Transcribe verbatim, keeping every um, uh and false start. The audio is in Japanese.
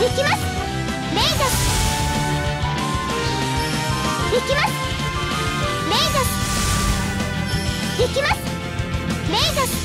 行きます。メイザス。行きます。メイザス。行きます。メイザス。